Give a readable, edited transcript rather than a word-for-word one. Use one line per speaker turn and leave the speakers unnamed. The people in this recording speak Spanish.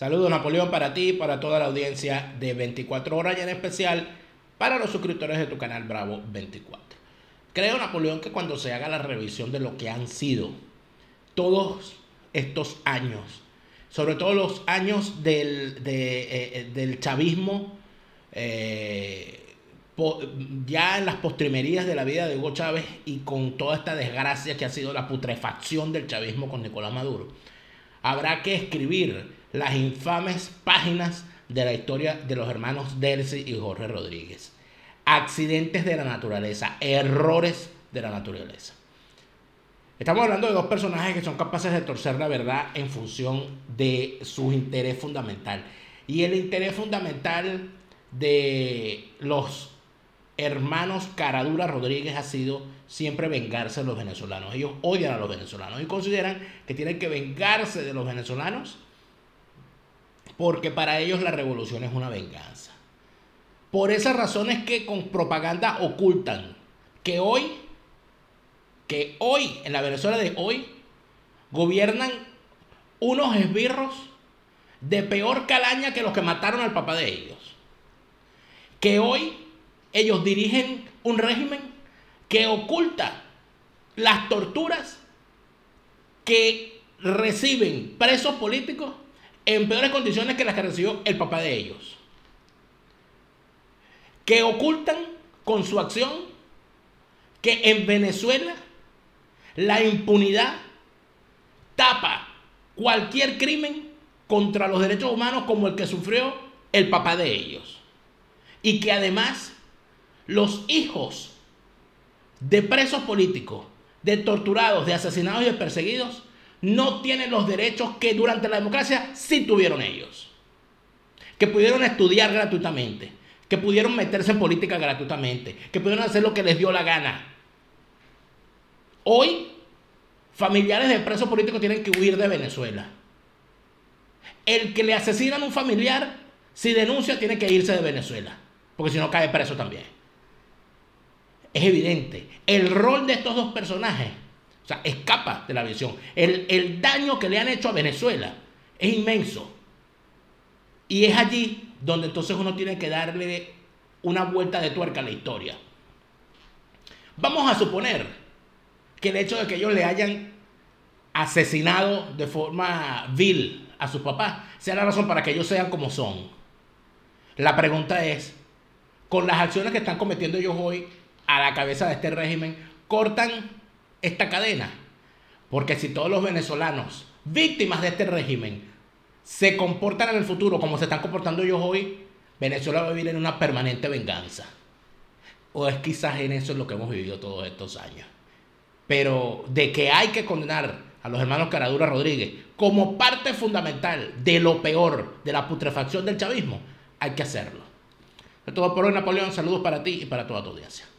Saludos, Napoleón, para ti y para toda la audiencia de 24 horas y en especial para los suscriptores de tu canal Bravo 24. Creo, Napoleón, que cuando se haga la revisión de lo que han sido todos estos años, sobre todo los años del chavismo, ya en las postrimerías de la vida de Hugo Chávez y con toda esta desgracia que ha sido la putrefacción del chavismo con Nicolás Maduro, habrá que escribir las infames páginas de la historia de los hermanos Delcy y Jorge Rodríguez. Accidentes de la naturaleza, errores de la naturaleza. Estamos hablando de dos personajes que son capaces de torcer la verdad en función de su interés fundamental. Y el interés fundamental de los hermanos Caradura Rodríguez ha sido siempre vengarse de los venezolanos. Ellos odian a los venezolanos y consideran que tienen que vengarse de los venezolanos porque para ellos la revolución es una venganza. Por esas razones que con propaganda ocultan que hoy, en la Venezuela de hoy, gobiernan unos esbirros de peor calaña que los que mataron al papá de ellos. Que hoy ellos dirigen un régimen que oculta las torturas que reciben presos políticos en peores condiciones que las que recibió el papá de ellos. Que ocultan con su acción que en Venezuela la impunidad tapa cualquier crimen contra los derechos humanos como el que sufrió el papá de ellos. Y que además los hijos de presos políticos, de torturados, de asesinados y de perseguidos no tienen los derechos que durante la democracia sí tuvieron ellos. Que pudieron estudiar gratuitamente, que pudieron meterse en política gratuitamente, que pudieron hacer lo que les dio la gana. Hoy, familiares de presos políticos tienen que huir de Venezuela. El que le asesinan a un familiar, si denuncia, tiene que irse de Venezuela, porque si no cae preso también. Es evidente. El rol de estos dos personajes, o sea, escapa de la visión. El daño que le han hecho a Venezuela es inmenso. Y es allí donde entonces uno tiene que darle una vuelta de tuerca a la historia. Vamos a suponer que el hecho de que ellos le hayan asesinado de forma vil a sus papás sea la razón para que ellos sean como son. La pregunta es, con las acciones que están cometiendo ellos hoy a la cabeza de este régimen, ¿cortan esta cadena? Porque si todos los venezolanos víctimas de este régimen se comportan en el futuro como se están comportando ellos hoy, Venezuela va a vivir en una permanente venganza. O es quizás en eso lo que hemos vivido todos estos años. Pero de que hay que condenar a los hermanos Caradura Rodríguez como parte fundamental de lo peor de la putrefacción del chavismo, hay que hacerlo. De todo por hoy, Napoleón, saludos para ti y para toda tu audiencia.